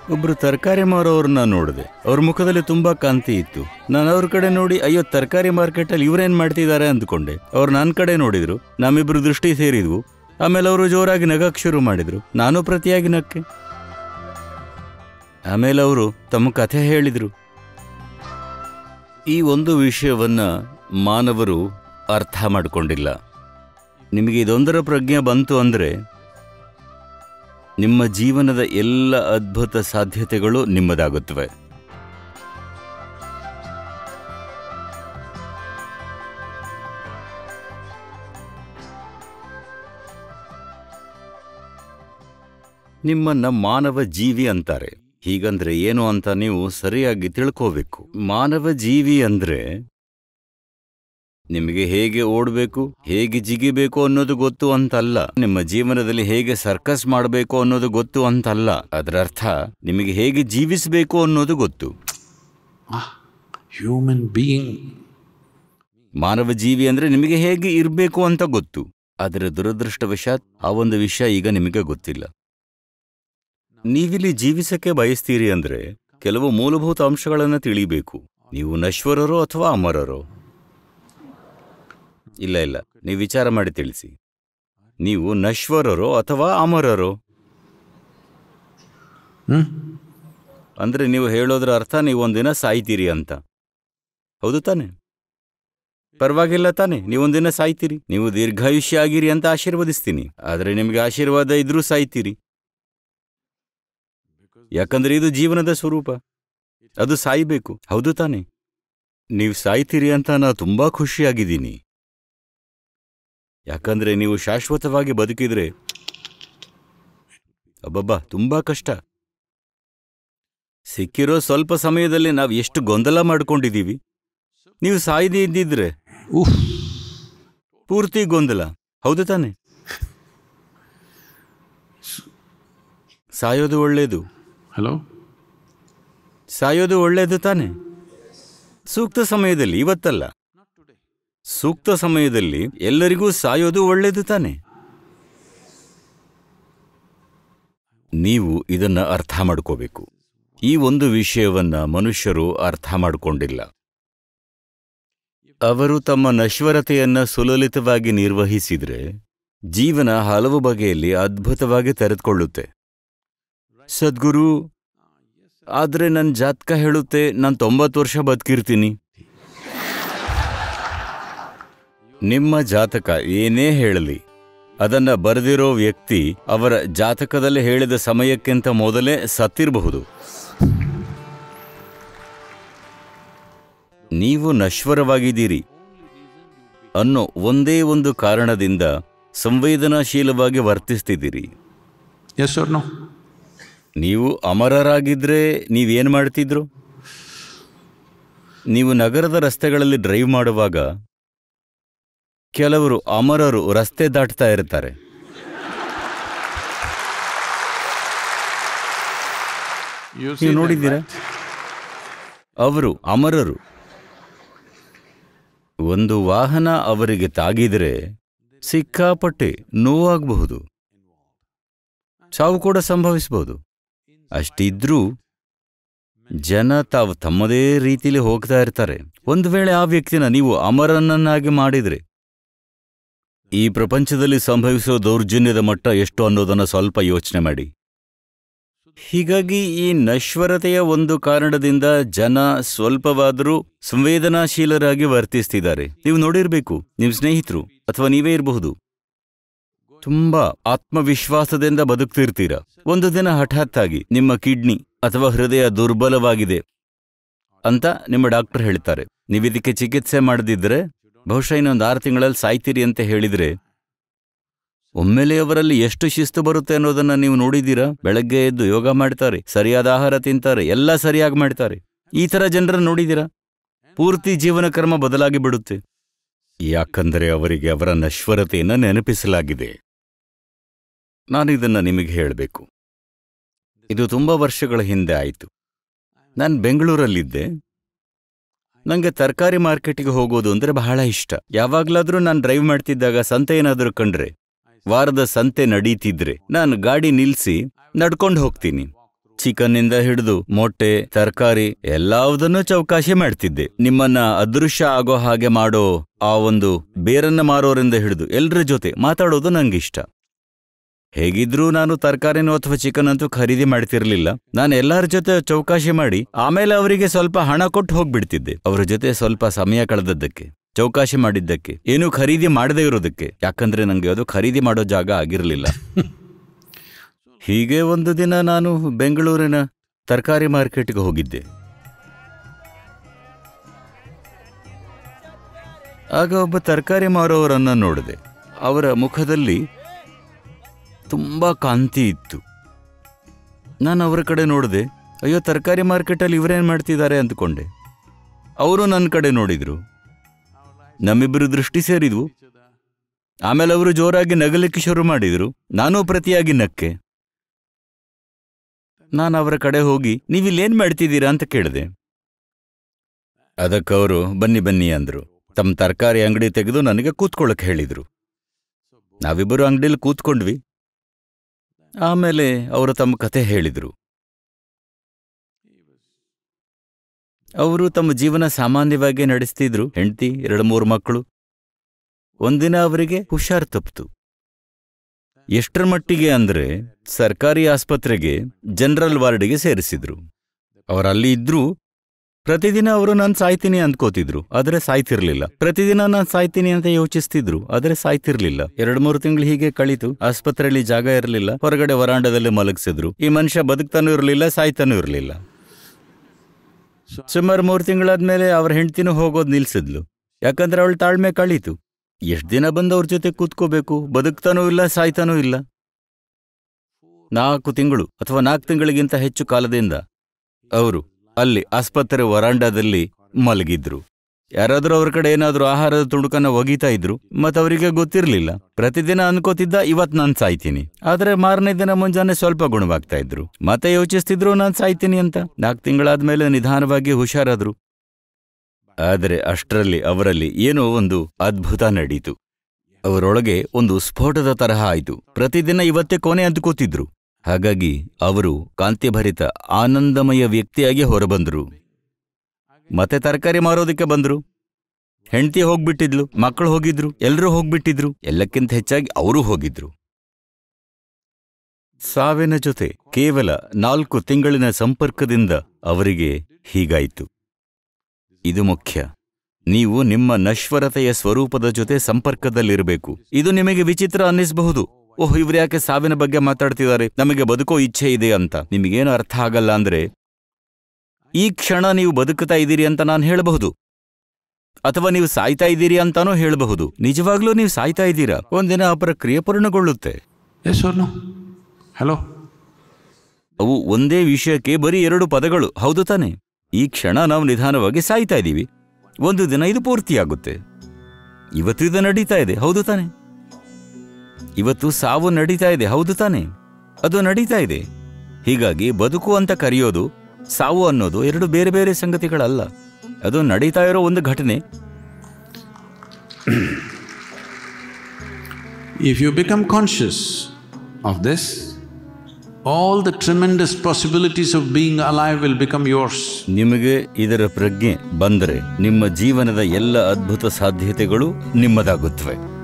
ಒಬ್ರು ತರಕಾರಿ ಮಾರೋರನ್ನ ನೋಡಿದೆ. ಅವ್ರ ಮುಖದಲ್ಲಿ ತುಂಬಾ ಕಾಂತಿ ಇತ್ತು. ನಾನು ಅವ್ರ ಕಡೆ ನೋಡಿ, ಅಯ್ಯೋ ತರಕಾರಿ ಮಾರ್ಕೆಟಲ್ಲಿ ಇವ್ರೇನ್ ಮಾಡ್ತಿದ್ದಾರೆ ಅಂದ್ಕೊಂಡೆ. ಅವ್ರು ನನ್ನ ಕಡೆ ನೋಡಿದ್ರು, ನಮ್ಮಿಬ್ರು ದೃಷ್ಟಿ ಸೇರಿದ್ವು. ಆಮೇಲೆ ಅವರು ಜೋರಾಗಿ ನಗಕ್ಕೆ ಶುರು ಮಾಡಿದ್ರು. ನಾನು ಪ್ರತಿಯಾಗಿ ನಕ್ಕೆ. ಆಮೇಲೆ ಅವರು ತಮ್ಮ ಕಥೆ ಹೇಳಿದ್ರು. ಈ ಒಂದು ವಿಷಯವನ್ನ ಮಾನವರು ಅರ್ಥ ಮಾಡಿಕೊಂಡಿಲ್ಲ. ನಿಮಗೆ ಇದೊಂದರ ಪ್ರಜ್ಞೆ ಬಂತು ಅಂದರೆ ನಿಮ್ಮ ಜೀವನದ ಎಲ್ಲ ಅದ್ಭುತ ಸಾಧ್ಯತೆಗಳು ನಿಮ್ಮದಾಗುತ್ತವೆ. ನಿಮ್ಮನ್ನ ಮಾನವ ಜೀವಿ ಅಂತಾರೆ. ಹೀಗಂದ್ರೆ ಏನು ಅಂತ ನೀವು ಸರಿಯಾಗಿ ತಿಳ್ಕೋಬೇಕು. ಮಾನವ ಜೀವಿ ಅಂದ್ರೆ ನಿಮಗೆ ಹೇಗೆ ಓಡಬೇಕು, ಹೇಗೆ ಜಿಗಿಬೇಕು ಅನ್ನೋದು ಗೊತ್ತು ಅಂತಲ್ಲ. ನಿಮ್ಮ ಜೀವನದಲ್ಲಿ ಹೇಗೆ ಸರ್ಕಸ್ ಮಾಡಬೇಕು ಅನ್ನೋದು ಗೊತ್ತು ಅಂತಲ್ಲ. ಅದರ ಅರ್ಥ ನಿಮಗೆ ಹೇಗೆ ಜೀವಿಸಬೇಕು ಅನ್ನೋದು ಗೊತ್ತು. ಹ್ಯೂಮನ್ ಬೀಯಿಂಗ್, ಮಾನವ ಜೀವಿ ಅಂದ್ರೆ ನಿಮಗೆ ಹೇಗೆ ಇರಬೇಕು ಅಂತ ಗೊತ್ತು. ಆದರೆ ದುರದೃಷ್ಟವಶಾತ್ ಆ ಒಂದು ವಿಷಯ ಈಗ ನಿಮಗೆ ಗೊತ್ತಿಲ್ಲ. ನೀವಿಲ್ಲಿ ಜೀವಿಸಕ್ಕೆ ಬಯಸ್ತೀರಿ ಅಂದ್ರೆ ಕೆಲವು ಮೂಲಭೂತ ಅಂಶಗಳನ್ನು ತಿಳಿಬೇಕು. ನೀವು ನಶ್ವರರೋ ಅಥವಾ ಅಮರರೋ? ಇಲ್ಲ, ನೀವು ವಿಚಾರ ಮಾಡಿ ತಿಳಿಸಿ. ನೀವು ನಶ್ವರರೋ ಅಥವಾ ಅಮರರೋ? ಅಂದ್ರೆ ನೀವು ಹೇಳೋದ್ರ ಅರ್ಥ ನೀವು ಒಂದಿನ ಸಾಯ್ತೀರಿ ಅಂತ. ಹೌದು ತಾನೆ? ಪರವಾಗಿಲ್ಲ ತಾನೆ, ನೀವೊಂದಿನ ಸಾಯ್ತೀರಿ. ನೀವು ದೀರ್ಘಾಯುಷ್ಯ ಆಗಿರಿ ಅಂತ ಆಶೀರ್ವದಿಸ್ತೀನಿ. ಆದರೆ ನಿಮಗೆ ಆಶೀರ್ವಾದ ಇದ್ರೂ ಸಾಯ್ತೀರಿ. ಯಾಕಂದ್ರೆ ಇದು ಜೀವನದ ಸ್ವರೂಪ. ಅದು ಸಾಯ್ಬೇಕು. ಹೌದು ತಾನೆ? ನೀವು ಸಾಯ್ತೀರಿ ಅಂತ ನಾನು ತುಂಬಾ ಖುಷಿಯಾಗಿದ್ದೀನಿ. ಯಾಕಂದ್ರೆ ನೀವು ಶಾಶ್ವತವಾಗಿ ಬದುಕಿದ್ರೆ ಅಬ್ಬಬ್ಬಾ ತುಂಬಾ ಕಷ್ಟ. ಸಿಕ್ಕಿರೋ ಸ್ವಲ್ಪ ಸಮಯದಲ್ಲಿ ನಾವು ಎಷ್ಟು ಗೊಂದಲ ಮಾಡ್ಕೊಂಡಿದ್ದೀವಿ. ನೀವು ಸಾಯ್ದೇ ಇದ್ದಿದ್ರೆ ಪೂರ್ತಿ ಗೊಂದಲ. ಹೌದು ತಾನೆ? ಸಾಯೋದು ಒಳ್ಳೇದು. ಹಲೋ, ಸಾಯೋದು ಒಳ್ಳೇದು ತಾನೆ? ಸೂಕ್ತ ಸಮಯದಲ್ಲಿ, ಇವತ್ತಲ್ಲ, ಸೂಕ್ತ ಸಮಯದಲ್ಲಿ ಎಲ್ಲರಿಗೂ ಸಾಯೋದು ಒಳ್ಳೇದು ತಾನೆ? ನೀವು ಇದನ್ನ ಅರ್ಥ ಮಾಡ್ಕೋಬೇಕು. ಈ ಒಂದು ವಿಷಯವನ್ನ ಮನುಷ್ಯರು ಅರ್ಥ ಮಾಡಿಕೊಂಡಿಲ್ಲ. ಅವರು ತಮ್ಮ ನಶ್ವರತೆಯನ್ನ ಸುಲಲಿತವಾಗಿ ನಿರ್ವಹಿಸಿದ್ರೆ ಜೀವನ ಹಲವು ಬಗೆಯಲ್ಲಿ ಅದ್ಭುತವಾಗಿ ತೆರೆದುಕೊಳ್ಳುತ್ತೆ. ಸದ್ಗುರು, ಆದ್ರೆ ನನ್ನ ಜಾತಕ ಹೇಳುತ್ತೆ ನಾನು 90 ವರ್ಷ ಬದುಕಿರ್ತೀನಿ. ನಿಮ್ಮ ಜಾತಕ ಏನೇ ಹೇಳಲಿ, ಅದನ್ನ ಬರೆದಿರೋ ವ್ಯಕ್ತಿ ಅವರ ಜಾತಕದಲ್ಲಿ ಹೇಳಿದ ಸಮಯಕ್ಕಿಂತ ಮೊದಲೇ ಸತ್ತಿರಬಹುದು. ನೀವು ನಶ್ವರವಾಗಿದ್ದೀರಿ ಅನ್ನೋ ಒಂದೇ ಒಂದು ಕಾರಣದಿಂದ ಸಂವೇದನಾಶೀಲವಾಗಿ ವರ್ತಿಸ್ತಿದ್ದೀರಿ. Yes or no? ನೀವು ಅಮರರಾಗಿದ್ರೆ ನೀವೇನು ಮಾಡ್ತಿದ್ರು? ನೀವು ನಗರದ ರಸ್ತೆಗಳಲ್ಲಿ ಡ್ರೈವ್ ಮಾಡುವಾಗ ಕೆಲವರು ಅಮರರು ರಸ್ತೆ ದಾಟ್ತಾ ಇರ್ತಾರೆ. ನೀವು ನೋಡಿದ್ದೀರಾ? ಅವರು ಅಮರರು. ಒಂದು ವಾಹನ ಅವರಿಗೆ ತಾಗಿದ್ರೆ ಸಿಕ್ಕಾಪಟ್ಟೆ ನೋವಾಗಬಹುದು, ಸಾವು ಕೂಡ ಸಂಭವಿಸಬಹುದು. ಅಷ್ಟಿದ್ರೂ ಜನ ತಾವು ತಮ್ಮದೇ ರೀತಿಯಲ್ಲಿ ಹೋಗ್ತಾ ಇರ್ತಾರೆ. ಒಂದು ವೇಳೆ ಆ ವ್ಯಕ್ತಿನ ನೀವು ಅಮರನನ್ನಾಗಿ ಮಾಡಿದ್ರೆ ಈ ಪ್ರಪಂಚದಲ್ಲಿ ಸಂಭವಿಸೋ ದೌರ್ಜನ್ಯದ ಮಟ್ಟ ಎಷ್ಟು ಅನ್ನೋದನ್ನ ಸ್ವಲ್ಪ ಯೋಚನೆ ಮಾಡಿ. ಹೀಗಾಗಿ ಈ ನಶ್ವರತೆಯ ಒಂದು ಕಾರಣದಿಂದ ಜನ ಸ್ವಲ್ಪವಾದರೂ ಸಂವೇದನಾಶೀಲರಾಗಿ ವರ್ತಿಸ್ತಿದ್ದಾರೆ. ನೀವು ನೋಡಿರ್ಬೇಕು, ನಿಮ್ಮ ಸ್ನೇಹಿತರು ಅಥವಾ ನೀವೇ ಇರಬಹುದು, ತುಂಬಾ ಆತ್ಮವಿಶ್ವಾಸದಿಂದ ಬದುಕ್ತಿರ್ತೀರ. ಒಂದು ದಿನ ಹಠಾತ್ತಾಗಿ ನಿಮ್ಮ ಕಿಡ್ನಿ ಅಥವಾ ಹೃದಯ ದುರ್ಬಲವಾಗಿದೆ ಅಂತ ನಿಮ್ಮ ಡಾಕ್ಟರ್ ಹೇಳ್ತಾರೆ. ನೀವಿದಕ್ಕೆ ಚಿಕಿತ್ಸೆ ಮಾಡದಿದ್ರೆ ಬಹುಶಃ ಇನ್ನೊಂದು 6 ತಿಂಗಳಲ್ಲಿ ಸಾಯ್ತೀರಿ ಅಂತ ಹೇಳಿದ್ರೆ ಒಮ್ಮೆಲೆ ಅವರಲ್ಲಿ ಎಷ್ಟು ಶಿಸ್ತು ಬರುತ್ತೆ ಅನ್ನೋದನ್ನ ನೀವು ನೋಡಿದ್ದೀರಾ? ಬೆಳಗ್ಗೆ ಎದ್ದು ಯೋಗ ಮಾಡ್ತಾರೆ, ಸರಿಯಾದ ಆಹಾರ ತಿಂತಾರೆ, ಎಲ್ಲ ಸರಿಯಾಗಿ ಮಾಡ್ತಾರೆ. ಈ ಥರ ಜನರನ್ನು ನೋಡಿದ್ದೀರಾ? ಪೂರ್ತಿ ಜೀವನ ಕ್ರಮ ಬದಲಾಗಿ ಬಿಡುತ್ತೆ. ಯಾಕಂದರೆ ಅವರಿಗೆ ಅವರ ನಶ್ವರತೆಯನ್ನು ನೆನಪಿಸಲಾಗಿದೆ. ನಾನಿದನ್ನು ನಿಮಗೆ ಹೇಳಬೇಕು. ಇದು ತುಂಬ ವರ್ಷಗಳ ಹಿಂದೆ ಆಯಿತು. ನಾನು ಬೆಂಗಳೂರಲ್ಲಿದ್ದೆ. ನನಗೆ ತರಕಾರಿ ಮಾರ್ಕೆಟಿಗೆ ಹೋಗೋದು ಅಂದರೆ ಬಹಳ ಇಷ್ಟ. ಯಾವಾಗಲಾದರೂ ನಾನು ಡ್ರೈವ್ ಮಾಡ್ತಿದ್ದಾಗ ಸಂತೆ ಏನಾದರೂ ಕಂಡ್ರೆ, ವಾರದ ಸಂತೆ ನಡೀತಿದ್ರೆ ನಾನು ಗಾಡಿ ನಿಲ್ಲಿಸಿ ನಡ್ಕೊಂಡು ಹೋಗ್ತೀನಿ. ಚಿಕನ್ನಿಂದ ಹಿಡಿದು ಮೊಟ್ಟೆ, ತರಕಾರಿ ಎಲ್ಲವುದನ್ನು ಚೌಕಾಶಿ ಮಾಡ್ತಿದ್ದೆ. ನಿಮ್ಮನ್ನ ಅದೃಶ್ಯ ಆಗೋ ಹಾಗೆ ಮಾಡೋ ಆ ಒಂದು ಬೇರನ್ನ ಮಾರೋರಿಂದ ಹಿಡಿದು ಎಲ್ಲರ ಜೊತೆ ಮಾತಾಡೋದು ನಂಗಿಷ್ಟ. ಹೇಗಿದ್ರೂ ನಾನು ತರಕಾರಿನೋ ಅಥವಾ ಚಿಕನ್ ಅಂತೂ ಖರೀದಿ ಮಾಡ್ತಿರ್ಲಿಲ್ಲ. ನಾನು ಎಲ್ಲರ ಜೊತೆ ಚೌಕಾಶಿ ಮಾಡಿ ಆಮೇಲೆ ಅವರಿಗೆ ಸ್ವಲ್ಪ ಹಣ ಕೊಟ್ಟು ಹೋಗ್ಬಿಡ್ತಿದ್ದೆ. ಅವರ ಜೊತೆ ಸ್ವಲ್ಪ ಸಮಯ ಕಳೆದದ್ದಕ್ಕೆ, ಚೌಕಾಶಿ ಮಾಡಿದ್ದಕ್ಕೆ, ಏನೂ ಖರೀದಿ ಮಾಡದೇ ಇರೋದಕ್ಕೆ. ಯಾಕಂದ್ರೆ ನಂಗೆ ಅದು ಖರೀದಿ ಮಾಡೋ ಜಾಗ ಆಗಿರಲಿಲ್ಲ. ಹೀಗೆ ಒಂದು ದಿನ ನಾನು ಬೆಂಗಳೂರಿನ ತರಕಾರಿ ಮಾರ್ಕೆಟ್ಗೆ ಹೋಗಿದ್ದೆ. ಆಗ ಒಬ್ಬ ತರಕಾರಿ ಮಾರೋವರನ್ನ ನೋಡಿದೆ. ಅವರ ಮುಖದಲ್ಲಿ ತುಂಬಾ ಕಾಂತಿ ಇತ್ತು. ನಾನು ಅವರ ಕಡೆ ನೋಡಿದೆ. ಅಯ್ಯೋ, ತರಕಾರಿ ಮಾರ್ಕೆಟಲ್ಲಿ ಇವರೇನು ಮಾಡ್ತಿದ್ದಾರೆ ಅಂದ್ಕೊಂಡೆ. ಅವರು ನನ್ನ ಕಡೆ ನೋಡಿದ್ರು. ನಮ್ಮಿಬ್ಬರು ದೃಷ್ಟಿ ಸೇರಿದ್ವು. ಆಮೇಲೆ ಅವರು ಜೋರಾಗಿ ನಗಲಿಕ್ಕೆ ಶುರು ಮಾಡಿದ್ರು. ನಾನೂ ಪ್ರತಿಯಾಗಿ ನಕ್ಕೆ. ನಾನು ಅವರ ಕಡೆ ಹೋಗಿ, ನೀವಿಲ್ಲೇನ್ ಮಾಡ್ತಿದ್ದೀರಾ ಅಂತ ಕೇಳಿದೆ. ಅದಕ್ಕವರು ಬನ್ನಿ ಬನ್ನಿ ಅಂದ್ರು. ತಮ್ಮ ತರಕಾರಿ ಅಂಗಡಿ ತೆಗೆದು ನನಗೆ ಕೂತ್ಕೊಳ್ಳಕ್ಕೆ ಹೇಳಿದ್ರು. ನಾವಿಬ್ಬರು ಅಂಗಡಿಯಲ್ಲಿ ಕೂತ್ಕೊಂಡ್ವಿ. ಆಮೇಲೆ ಅವರು ತಮ್ಮ ಕಥೆ ಹೇಳಿದ್ರು. ಅವರು ತಮ್ಮ ಜೀವನ ಸಾಮಾನ್ಯವಾಗಿ ನಡೆಸ್ತಿದ್ರು. ಹೆಂಡತಿ, 2-3 ಮಕ್ಕಳು. ಒಂದಿನ ಅವರಿಗೆ ಹುಷಾರ್ ತಪ್ಪಿತು. ಎಷ್ಟರ ಮಟ್ಟಿಗೆ ಅಂದ್ರೆ ಸರ್ಕಾರಿ ಆಸ್ಪತ್ರೆಗೆ ಜನರಲ್ ವಾರ್ಡಿಗೆ ಸೇರಿಸಿದ್ರು. ಅವರಲ್ಲಿ ಇದ್ರೂ ಪ್ರತಿದಿನ ಅವರು ನಾನು ಸಾಯ್ತೀನಿ ಅಂದ್ಕೋತಿದ್ರು, ಆದರೆ ಸಾಯ್ತಿರ್ಲಿಲ್ಲ. ಪ್ರತಿದಿನ ನಾನು ಸಾಯ್ತೀನಿ ಅಂತ ಯೋಚಿಸ್ತಿದ್ರು, ಆದರೆ ಸಾಯ್ತಿರ್ಲಿಲ್ಲ. 2-3 ತಿಂಗಳು ಹೀಗೆ ಕಳೀತು. ಆಸ್ಪತ್ರೆಯಲ್ಲಿ ಜಾಗ ಇರಲಿಲ್ಲ. ಹೊರಗಡೆ ವರಾಂಡದಲ್ಲಿ ಮಲಗಿಸಿದ್ರು. ಈ ಮನುಷ್ಯ ಬದುಕ್ತಾನೂ ಇರಲಿಲ್ಲ, ಸಾಯ್ತಾನೂ ಇರಲಿಲ್ಲ. ಸುಮಾರು 3 ತಿಂಗಳಾದ್ಮೇಲೆ ಅವ್ರ ಹೆಂಡ್ತಿನೂ ಹೋಗೋದು ನಿಲ್ಸಿದ್ಲು. ಯಾಕಂದ್ರೆ ಅವಳು ತಾಳ್ಮೆ ಕಳೀತು. ಎಷ್ಟು ದಿನ ಬಂದು ಅವ್ರ ಜೊತೆ ಕೂತ್ಕೋಬೇಕು? ಬದುಕ್ತಾನೂ ಇಲ್ಲ, ಸಾಯ್ತಾನೂ ಇಲ್ಲ. 4 ತಿಂಗಳು ಅಥವಾ 4 ತಿಂಗಳಿಗಿಂತ ಹೆಚ್ಚು ಕಾಲದಿಂದ ಅವರು ಅಲ್ಲಿ ಆಸ್ಪತ್ರೆ ವರಾಂಡದಲ್ಲಿ ಮಲಗಿದ್ರು. ಯಾರಾದರೂ ಅವ್ರ ಕಡೆ ಏನಾದರೂ ಆಹಾರದ ತುಣುಕನ್ನ ಒಗಿತಾ ಇದ್ರು. ಮತ್ತವರಿಗೆ ಗೊತ್ತಿರಲಿಲ್ಲ. ಪ್ರತಿದಿನ ಅನ್ಕೋತಿದ್ದ, ಇವತ್ತು ನಾನು ಸಾಯ್ತೀನಿ. ಆದರೆ ಮಾರನೇ ದಿನ ಮುಂಜಾನೆ ಸ್ವಲ್ಪ ಗುಣವಾಗ್ತಾ ಇದ್ರು. ಮತ್ತೆ ಯೋಚಿಸ್ತಿದ್ರು ನಾನು ಸಾಯ್ತೀನಿ ಅಂತ. 4 ತಿಂಗಳಾದ್ಮೇಲೆ ನಿಧಾನವಾಗಿ ಹುಷಾರಾದ್ರು. ಆದರೆ ಅಷ್ಟರಲ್ಲಿ ಅವರಲ್ಲಿ ಏನೋ ಒಂದು ಅದ್ಭುತ ನಡೀತು. ಅವರೊಳಗೆ ಒಂದು ಸ್ಫೋಟದ ತರಹ ಆಯಿತು. ಪ್ರತಿದಿನ ಇವತ್ತೇ ಕೊನೆ ಅಂದ್ಕೋತಿದ್ರು. ಹಾಗಾಗಿ ಅವರು ಕಾಂತಿಭರಿತ ಆನಂದಮಯ ವ್ಯಕ್ತಿಯಾಗಿ ಹೊರಬಂದ್ರು. ಮತ್ತೆ ತರಕಾರಿ ಮಾರೋದಕ್ಕೆ ಬಂದ್ರು. ಹೆಂಡತಿ ಹೋಗ್ಬಿಟ್ಟಿದ್ಲು, ಮಕ್ಕಳು ಹೋಗಿದ್ರು, ಎಲ್ಲರೂ ಹೋಗ್ಬಿಟ್ಟಿದ್ರು. ಎಲ್ಲಕ್ಕಿಂತ ಹೆಚ್ಚಾಗಿ ಅವರೂ ಹೋಗಿದ್ರು. ಸಾವಿನ ಜೊತೆ ಕೇವಲ 4 ತಿಂಗಳಿನ ಸಂಪರ್ಕದಿಂದ ಅವರಿಗೆ ಹೀಗಾಯಿತು. ಇದು ಮುಖ್ಯ. ನೀವು ನಿಮ್ಮ ನಶ್ವರತೆಯ ಸ್ವರೂಪದ ಜೊತೆ ಸಂಪರ್ಕದಲ್ಲಿರಬೇಕು. ಇದು ನಿಮಗೆ ವಿಚಿತ್ರ ಅನ್ನಿಸಬಹುದು. ಓಹ್, ಇವ್ರು ಯಾಕೆ ಸಾವಿನ ಬಗ್ಗೆ ಮಾತಾಡ್ತಿದ್ದಾರೆ? ನಮಗೆ ಬದುಕೋ ಇಚ್ಛೆ ಇದೆ ಅಂತ. ನಿಮಗೇನು ಅರ್ಥ ಆಗಲ್ಲ ಅಂದ್ರೆ, ಈ ಕ್ಷಣ ನೀವು ಬದುಕುತ್ತಾ ಇದ್ದೀರಿ ಅಂತ ನಾನು ಹೇಳಬಹುದು, ಅಥವಾ ನೀವು ಸಾಯ್ತಾ ಇದ್ದೀರಿ ಅಂತಾನೂ ಹೇಳಬಹುದು. ನಿಜವಾಗ್ಲೂ ನೀವು ಸಾಯ್ತಾ ಇದ್ದೀರಾ. ಒಂದಿನ ಆ ಪ್ರಕ್ರಿಯೆ ಪೂರ್ಣಗೊಳ್ಳುತ್ತೆ. ಹಲೋ. ಅವು ಒಂದೇ ವಿಷಯಕ್ಕೆ ಬರೀ 2 ಪದಗಳು. ಹೌದು ತಾನೆ? ಈ ಕ್ಷಣ ನಾವು ನಿಧಾನವಾಗಿ ಸಾಯ್ತಾ ಇದ್ದೀವಿ. ಒಂದು ದಿನ ಇದು ಪೂರ್ತಿಯಾಗುತ್ತೆ. ಇವತ್ತು ಇದು ನಡೀತಾ ಇದೆ. ಹೌದು ತಾನೆ? ಇವತ್ತು ಸಾವು ನಡೀತಾ ಇದೆ. ಹೌದು ತಾನೆ? ಅದು ನಡೀತಾ ಇದೆ. ಹೀಗಾಗಿ ಬದುಕು ಅಂತ ಕರೆಯೋದು, ಸಾವು ಅನ್ನೋದು 2 ಬೇರೆ ಬೇರೆ ಸಂಗತಿಗಳಲ್ಲ. ಅದು ನಡೀತಾ ಇರೋ ಒಂದು ಘಟನೆ. If you become conscious of this, all the tremendous possibilities of being alive will become yours. ನಿಮಗೆ ಇದರ ಪ್ರಜ್ಞೆ ಬಂದರೆ ನಿಮ್ಮ ಜೀವನದ ಎಲ್ಲ ಅದ್ಭುತ ಸಾಧ್ಯತೆಗಳು ನಿಮ್ಮದಾಗುತ್ತವೆ.